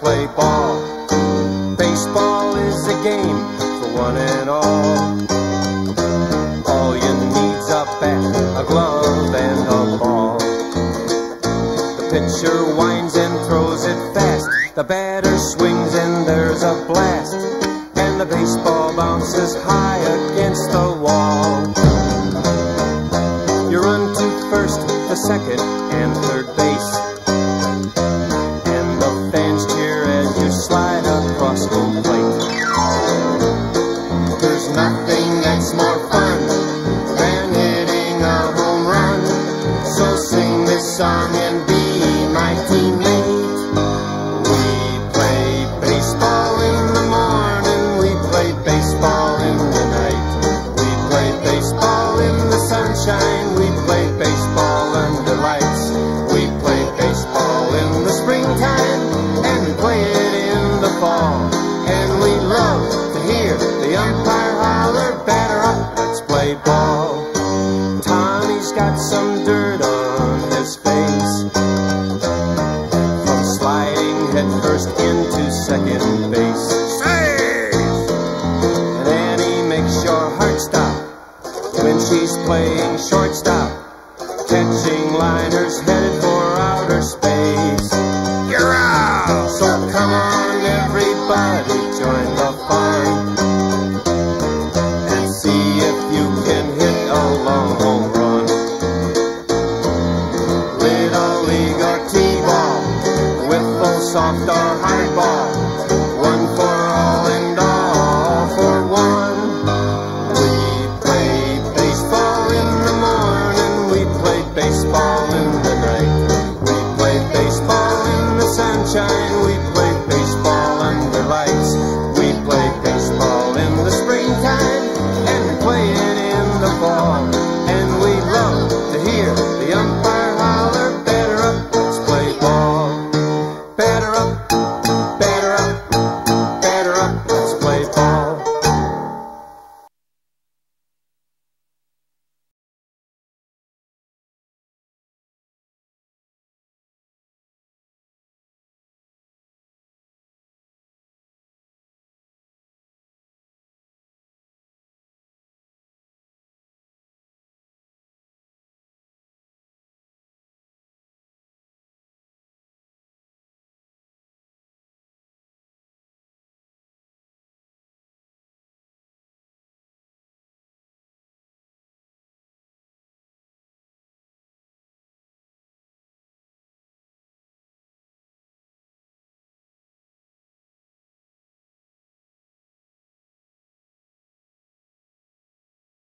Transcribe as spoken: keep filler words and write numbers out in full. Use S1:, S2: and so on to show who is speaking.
S1: play ball. Baseball is a game for one and all. All you need's a bat, a glove, and a ball. The pitcher winds and throws it fast. The batter swings and there's a blast. And the baseball bounces high against the wall. You run to first, to second, and third base. And the fans cheer as you slide across home plate. There's nothing that's more fun than hitting a home run. So sing this song and be my teammate. We play baseball in the morning, we play baseball in the night. We play baseball in the sunshine, we play baseball under lights. We play baseball in the springtime, and we play it in the fall. And we love to hear the umpire holler, batter up, let's play ball. Tommy's got some dirt on his face from sliding headfirst into second base. And Annie makes your heart stop when she's playing shortstop, catching liners headed for outer space. You're out! So come on everybody, join the fun and see if you can hit a long home run. Little league or T-ball, wiffle, soft or